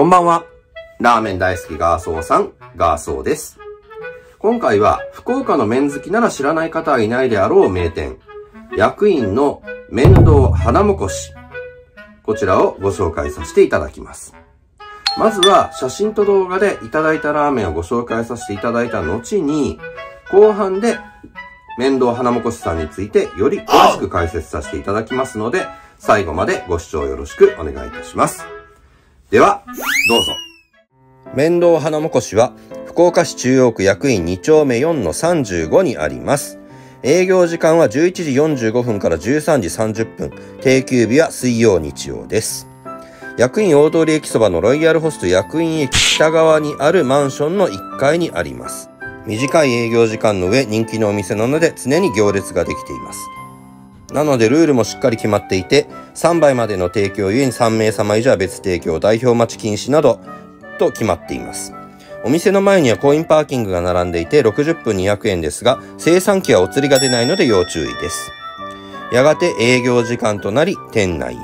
こんばんは。ラーメン大好きガーソーさん、ガーソーです。今回は福岡の麺好きなら知らない方はいないであろう名店、薬院の麺堂花もこし。こちらをご紹介させていただきます。まずは写真と動画でいただいたラーメンをご紹介させていただいた後に、後半で麺堂花もこしさんについてより詳しく解説させていただきますので、最後までご視聴よろしくお願いいたします。では、どうぞ。麺堂花もこしは、福岡市中央区薬院2丁目4の35にあります。営業時間は11時45分から13時30分。定休日は水曜日曜です。薬院大通駅そばのロイヤルホスト薬院駅北側にあるマンションの1階にあります。短い営業時間の上、人気のお店なので常に行列ができています。なのでルールもしっかり決まっていて、3杯までの提供ゆえに3名様以上は別提供、代表待ち禁止などと決まっています。お店の前にはコインパーキングが並んでいて60分200円ですが、精算機はお釣りが出ないので要注意です。やがて営業時間となり店内へ。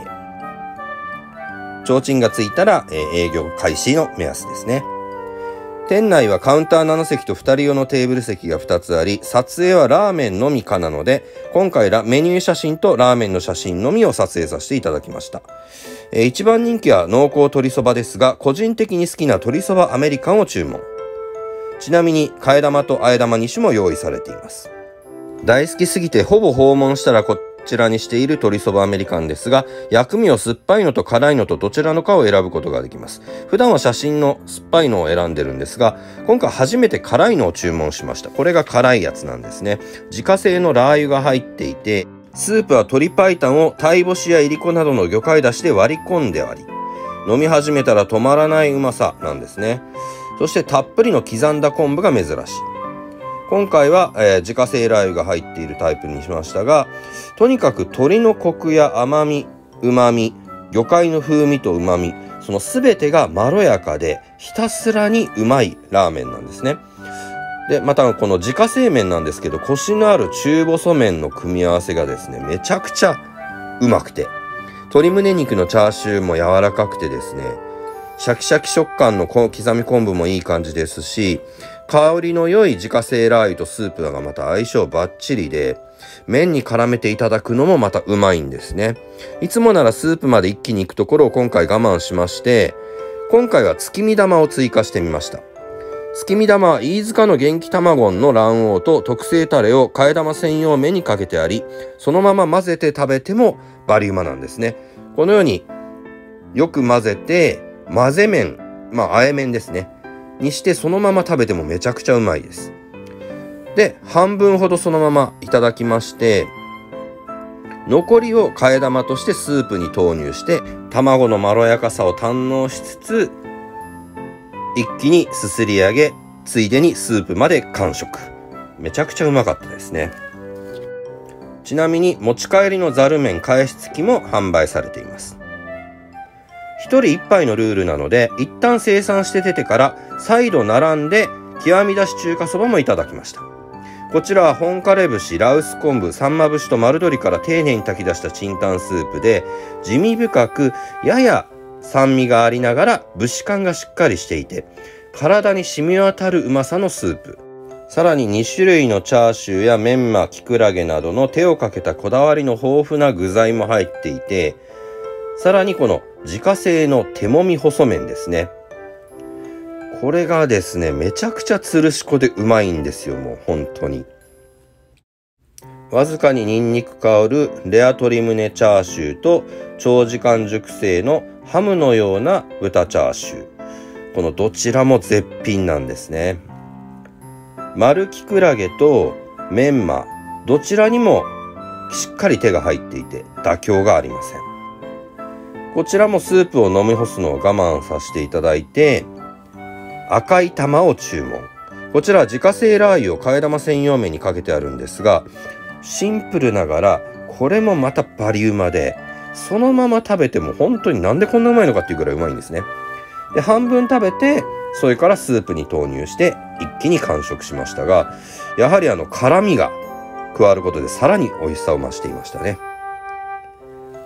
提灯がついたら営業開始の目安ですね。店内はカウンター7席と2人用のテーブル席が2つあり、撮影はラーメンのみかなので、今回メニュー写真とラーメンの写真のみを撮影させていただきました。一番人気は濃厚鶏そばですが、個人的に好きな鶏そばアメリカンを注文。ちなみに、替え玉と和え玉2種も用意されています。大好きすぎてほぼ訪問したらこちらにしている鶏そばアメリカンですが、薬味を酸っぱいのと辛いのとどちらのかを選ぶことができます。普段は写真の酸っぱいのを選んでるんですが、今回初めて辛いのを注文しました。これが辛いやつなんですね。自家製のラー油が入っていて、スープは鶏白湯を鯛干しやいりこなどの魚介出汁で割り込んであり、飲み始めたら止まらないうまさなんですね。そしてたっぷりの刻んだ昆布が珍しい。今回は、自家製ラー油が入っているタイプにしましたが、とにかく鶏のコクや甘み、旨み、魚介の風味と旨み、その全てがまろやかでひたすらにうまいラーメンなんですね。で、またこの自家製麺なんですけど、コシのある中細麺の組み合わせがですね、めちゃくちゃうまくて、鶏胸肉のチャーシューも柔らかくてですね、シャキシャキ食感の刻み昆布もいい感じですし、香りの良い自家製ラー油とスープがまた相性バッチリで、麺に絡めていただくのもまたうまいんですね。いつもならスープまで一気に行くところを今回我慢しまして、今回は月見玉を追加してみました。月見玉は飯塚の元気卵の卵黄と特製タレを替え玉専用麺にかけてあり、そのまま混ぜて食べてもバリうまなんですね。このようによく混ぜて、混ぜ麺、和え麺ですね。にしてそのまま食べてもめちゃくちゃうまいです。で、半分ほどそのままいただきまして、残りを替え玉としてスープに投入して、卵のまろやかさを堪能しつつ、一気にすすり上げ、ついでにスープまで完食。めちゃくちゃうまかったですね。ちなみに持ち帰りのざる麺返し付きも販売されています。一人一杯のルールなので、一旦生産して出てから再度並んで極みだし中華そばもいただきました。こちらは本枯節、羅臼昆布、さんま節と丸鶏から丁寧に炊き出した清湯スープで、地味深くやや酸味がありながら節感がしっかりしていて、体に染み渡るうまさのスープ。さらに2種類のチャーシューやメンマ、キクラゲなどの手をかけたこだわりの豊富な具材も入っていて、さらにこの自家製の手もみ細麺ですね。これがですね、めちゃくちゃつるしこでうまいんですよ、もう本当に。わずかにニンニク香るレア鶏胸チャーシューと長時間熟成のハムのような豚チャーシュー。このどちらも絶品なんですね。丸キクラゲとメンマ、どちらにもしっかり手が入っていて妥協がありません。こちらもスープを飲み干すのを我慢させていただいて、赤い玉を注文。こちらは自家製ラー油を替え玉専用麺にかけてあるんですが、シンプルながらこれもまたバリうまで、そのまま食べても本当になんでこんなうまいのかっていうぐらいうまいんですね。で、半分食べて、それからスープに投入して一気に完食しましたが、やはり辛みが加わることでさらに美味しさを増していましたね。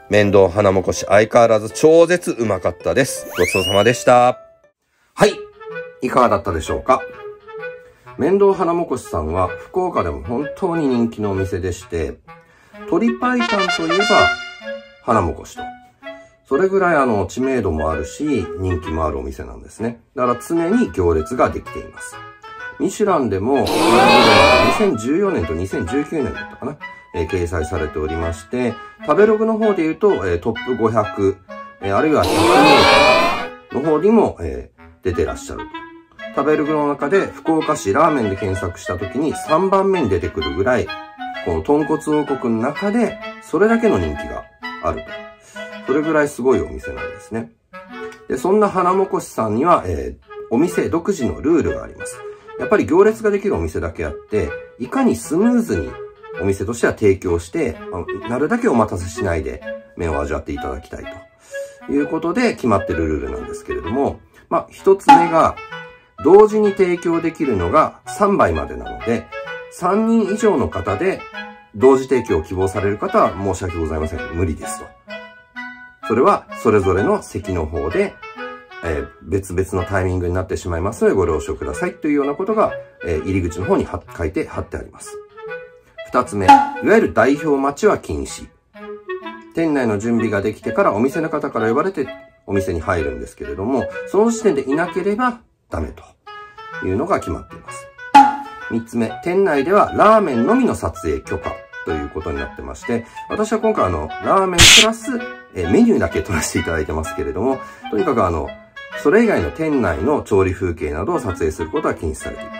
麺道花もこし相変わらず超絶うまかったです。ごちそうさまでした。はい。いかがだったでしょうか。麺道花もこしさんは福岡でも本当に人気のお店でして、鶏白湯といえば花もこしと。それぐらい知名度もあるし、人気もあるお店なんですね。だから常に行列ができています。ミシュランでも、2014年と2019年だったかな、掲載されておりまして、食べログの方で言うと、トップ500、あるいは100名の方にも、出てらっしゃると。食べログの中で福岡市ラーメンで検索した時に3番目に出てくるぐらい、この豚骨王国の中でそれだけの人気があると。それぐらいすごいお店なんですね。で、そんな花もこしさんには、お店独自のルールがあります。やっぱり行列ができるお店だけあって、いかにスムーズにお店としては提供して、なるだけお待たせしないで麺を味わっていただきたいということで決まってるルールなんですけれども、一つ目が、同時に提供できるのが3杯までなので、3人以上の方で同時提供を希望される方は申し訳ございません。無理ですと。それはそれぞれの席の方で、別々のタイミングになってしまいますのでご了承くださいというようなことが、入り口の方に書いて貼ってあります。2つ目、いわゆる代表待ちは禁止。店内の準備ができてからお店の方から呼ばれてお店に入るんですけれども、その時点でいなければダメというのが決まっています。3つ目、店内ではラーメンのみの撮影許可ということになってまして、私は今回ラーメンプラスメニューだけ撮らせていただいてますけれども、とにかくそれ以外の店内の調理風景などを撮影することは禁止されています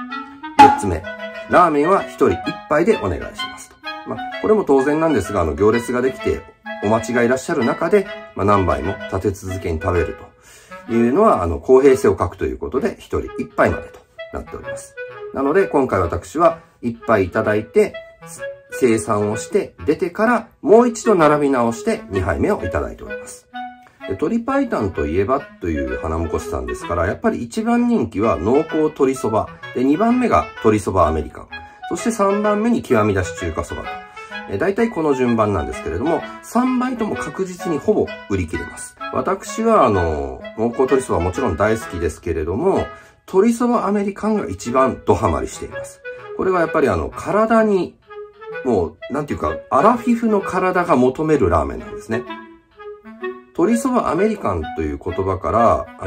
。4つ目、ラーメンは1人1杯でお願いしますと。これも当然なんですが、行列ができてお待ちがいらっしゃる中で、何杯も立て続けに食べるというのは、公平性を欠くということで、1人1杯までとなっております。なので、今回私は1杯いただいて、生産をして出てからもう一度並び直して2杯目をいただいております。鶏白湯といえばという花もこしさんですから、やっぱり一番人気は濃厚鶏そば。で、2番目が鶏そばアメリカン。そして3番目に極みだし中華そばと。大体この順番なんですけれども、3杯とも確実にほぼ売り切れます。私は濃厚鶏そばもちろん大好きですけれども、鶏そばアメリカンが一番ドハマりしています。これはやっぱり体に、もう、なんていうか、アラフィフの体が求めるラーメンなんですね。鶏そばアメリカンという言葉から、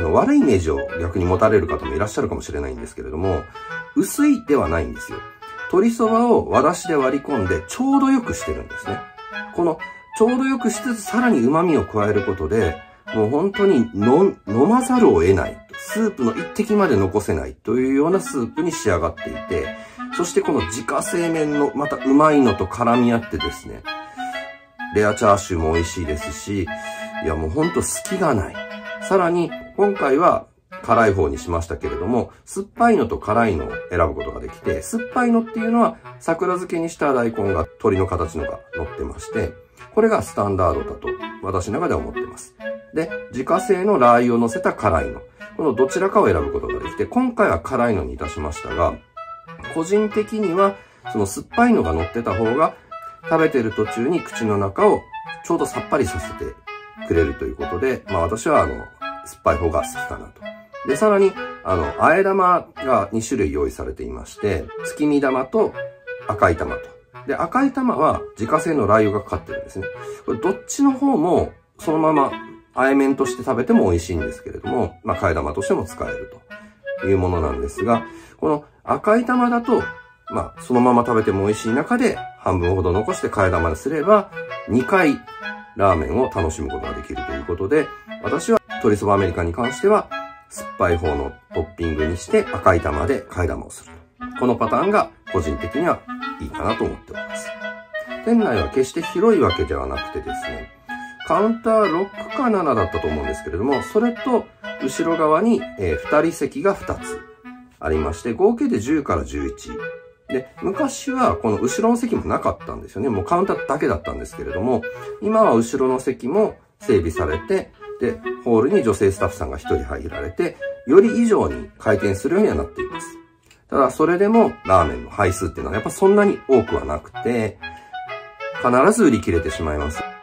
悪いイメージを逆に持たれる方もいらっしゃるかもしれないんですけれども、薄いではないんですよ。鶏そばを和だしで割り込んでちょうどよくしてるんですね。この、ちょうどよくしつつさらに旨味を加えることで、もう本当に飲まざるを得ない。スープの一滴まで残せないというようなスープに仕上がっていて、そしてこの自家製麺のまたうまいのと絡み合ってですね、レアチャーシューも美味しいですし、いやもうほんと隙がない。さらに今回は辛い方にしましたけれども、酸っぱいのと辛いのを選ぶことができて、酸っぱいのっていうのは桜漬けにした大根が鳥の形のが乗ってまして、これがスタンダードだと私の中では思ってます。で、自家製のラー油を乗せた辛いの。このどちらかを選ぶことができて、今回は辛いのにいたしましたが、個人的にはその酸っぱいのが乗ってた方が食べてる途中に口の中をちょうどさっぱりさせてくれるということで、私は酸っぱい方が好きかなと。で、さらに、和え玉が2種類用意されていまして、月見玉と赤い玉と。で、赤い玉は自家製のラー油がかかってるんですね。これどっちの方もそのまま和え麺として食べても美味しいんですけれども、替え玉としても使えるというものなんですが、この赤い玉だと、そのまま食べても美味しい中で半分ほど残して替え玉にすれば、2回ラーメンを楽しむことができるということで、私は鶏そばアメリカンに関しては、酸っぱい方のトッピングにして赤い玉で替え玉をする。このパターンが個人的にはいいかなと思っております。店内は決して広いわけではなくてですね、カウンター6か7だったと思うんですけれども、それと後ろ側に2人席が2つありまして、合計で10から11。で、昔はこの後ろの席もなかったんですよね。もうカウンターだけだったんですけれども、今は後ろの席も整備されて、で、ホールに女性スタッフさんが1人入られて、より以上に回転するようにはなっています。ただ、それでもラーメンの杯数っていうのはやっぱそんなに多くはなくて、必ず売り切れてしまいます。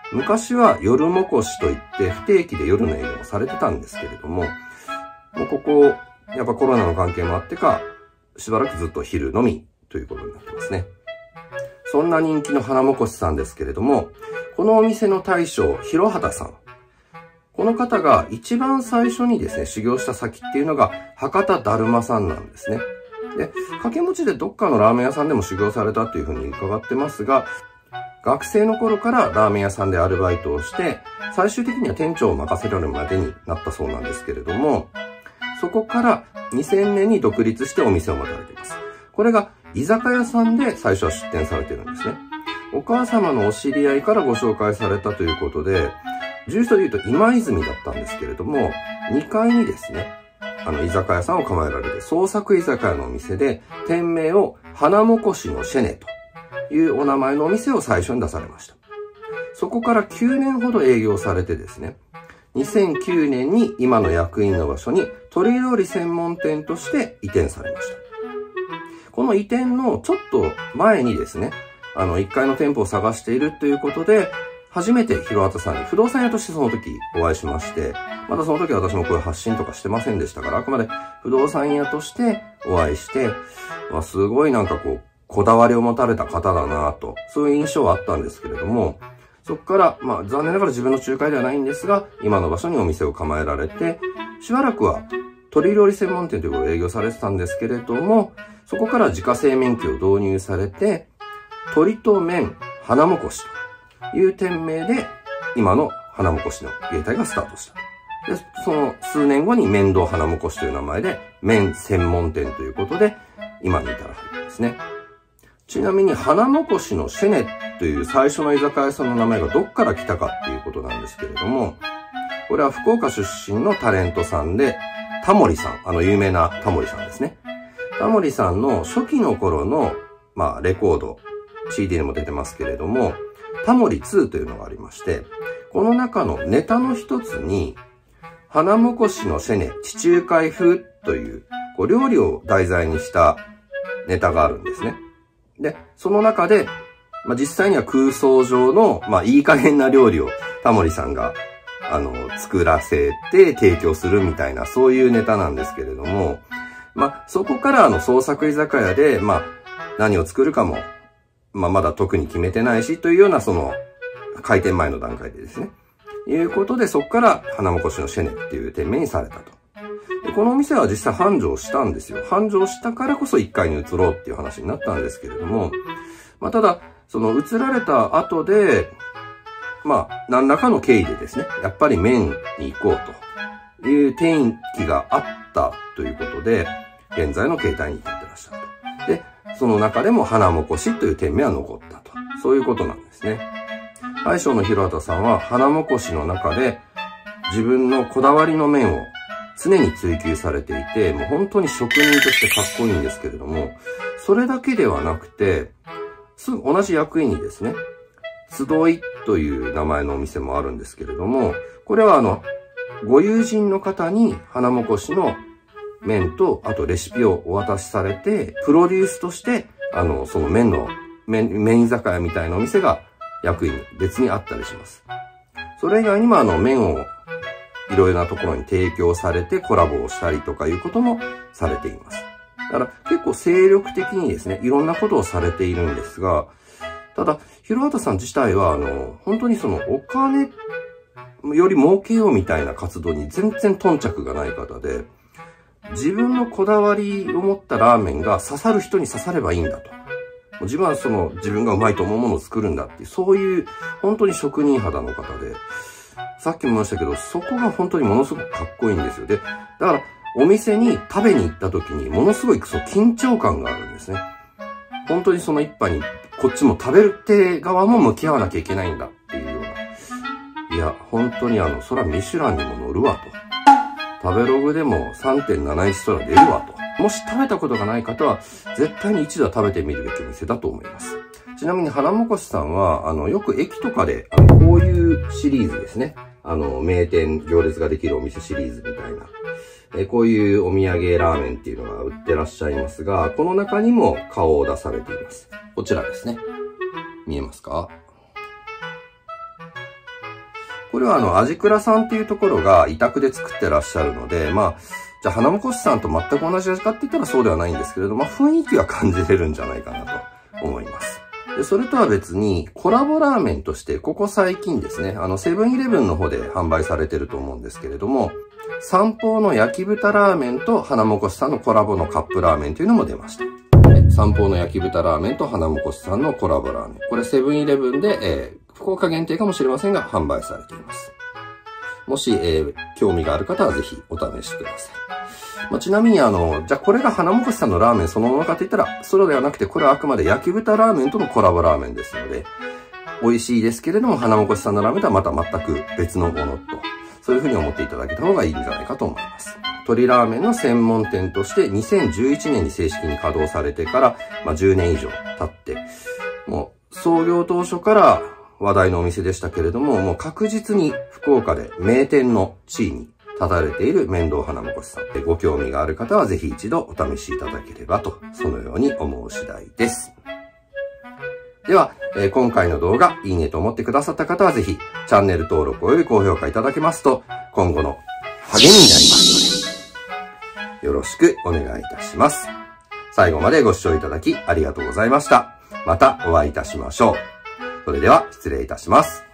昔は夜もこしといって不定期で夜の営業もされてたんですけれども、もうここ、やっぱコロナの関係もあってか、しばらくずっと昼のみということになってますね。そんな人気の花もこしさんですけれども、このお店の大将、広畑さん。この方が一番最初にですね、修行した先っていうのが博多だるまさんなんですね。で、掛け持ちでどっかのラーメン屋さんでも修行されたというふうに伺ってますが、学生の頃からラーメン屋さんでアルバイトをして、最終的には店長を任せられるまでになったそうなんですけれども、そこから2000年に独立してお店を持たれています。これが居酒屋さんで最初は出店されているんですね。お母様のお知り合いからご紹介されたということで、住所で言うと今泉だったんですけれども、2階にですね、居酒屋さんを構えられる創作居酒屋のお店で、店名を花もこしのシェネというお名前のお店を最初に出されました。そこから9年ほど営業されてですね、2009年に今の役員の場所に鶏料理専門店として移転されました。この移転のちょっと前にですね、1階の店舗を探しているということで、初めて広畑さんに不動産屋としてその時お会いしまして、まだその時私もこういう発信とかしてませんでしたから、あくまで不動産屋としてお会いして、すごいなんかこう、こだわりを持たれた方だなと、そういう印象はあったんですけれども、そこから、残念ながら自分の仲介ではないんですが、今の場所にお店を構えられて、しばらくは鶏料理専門店ということを営業されてたんですけれども、そこから自家製麺機を導入されて、鶏と麺花もこしという店名で、今の花もこしの芸態がスタートした。で、その数年後に麺堂花もこしという名前で、麺専門店ということで、今に至るわけですね。ちなみに花もこしのシェネという最初の居酒屋さんの名前がどっから来たかっていうことなんですけれども、これは福岡出身のタレントさんで、タモリさん、有名なタモリさんですね。タモリさんの初期の頃の、レコード、CD にも出てますけれども、タモリ2というのがありまして、この中のネタの一つに、花もこしのシェネ、地中海風という、料理を題材にしたネタがあるんですね。で、その中で、実際には空想上の、いい加減な料理をタモリさんが、作らせて提供するみたいな、そういうネタなんですけれども、そこから創作居酒屋で、何を作るかも、まだ特に決めてないし、というような開店前の段階でですね。いうことで、そこから花もこしのシェネっていう店名にされたと。で、このお店は実際繁盛したんですよ。繁盛したからこそ1階に移ろうっていう話になったんですけれども、ただ、移られた後で、何らかの経緯でですね、やっぱり麺に行こうという転機があったということで、現在の形態に至ってらっしゃると。で、その中でも花もこしという店名は残ったと。そういうことなんですね。大将の広畑さんは花もこしの中で自分のこだわりの麺を常に追求されていて、もう本当に職人としてかっこいいんですけれども、それだけではなくて、すぐ同じ役員にですね、集いという名前のお店もあるんですけれども、これはご友人の方に花もこしの麺と、あとレシピをお渡しされて、プロデュースとして、その麺居酒屋みたいなお店が役員に別にあったりします。それ以外にも麺をいろいろなところに提供されてコラボをしたりとかいうこともされています。だから結構精力的にですね、いろんなことをされているんですが、ただ、広畑さん自体は本当にお金より儲けようみたいな活動に全然頓着がない方で、自分のこだわりを持ったラーメンが刺さる人に刺さればいいんだと。自分は自分がうまいと思うものを作るんだっていう、そういう本当に職人肌の方で、さっきも言いましたけど、そこが本当にものすごくかっこいいんですよ。で、だからお店に食べに行った時にものすごい緊張感があるんですね。本当にその一杯にこっちも食べる手側も向き合わなきゃいけないんだっていうような。いや、本当にそらミシュランにも乗るわと。食べログでも 3.71 そら出るわと。もし食べたことがない方は、絶対に一度は食べてみるべき店だと思います。ちなみに花もこしさんは、よく駅とかで、こういうシリーズですね。名店行列ができるお店シリーズみたいな。こういうお土産ラーメンっていうのが売ってらっしゃいますが、この中にも顔を出されています。こちらですね。見えますか？ これは味倉さんっていうところが委託で作ってらっしゃるので、じゃあ花もこしさんと全く同じ味かって言ったらそうではないんですけれども、雰囲気は感じれるんじゃないかなと思います。で、それとは別にコラボラーメンとして、ここ最近ですね、セブンイレブンの方で販売されてると思うんですけれども、三宝の焼き豚ラーメンと花もこしさんのコラボのカップラーメンというのも出ました。三宝の焼き豚ラーメンと花もこしさんのコラボラーメン。これセブンイレブンで、福岡限定かもしれませんが、販売されています。もし、興味がある方はぜひお試しください。ちなみにじゃあこれが花もこしさんのラーメンそのものかって言ったら、そうではなくて、これはあくまで焼き豚ラーメンとのコラボラーメンですので、美味しいですけれども、花もこしさんのラーメンとはまた全く別のものと、そういうふうに思っていただけた方がいいんじゃないかと思います。鶏ラーメンの専門店として2011年に正式に稼働されてから、10年以上経って、もう創業当初から話題のお店でしたけれども、もう確実に福岡で名店の地位に立たれている麺道花もこしさん。ご興味がある方はぜひ一度お試しいただければと、そのように思う次第です。では、今回の動画、いいねと思ってくださった方はぜひ、チャンネル登録および高評価いただけますと、今後の励みになりますので、よろしくお願いいたします。最後までご視聴いただきありがとうございました。またお会いいたしましょう。それでは失礼いたします。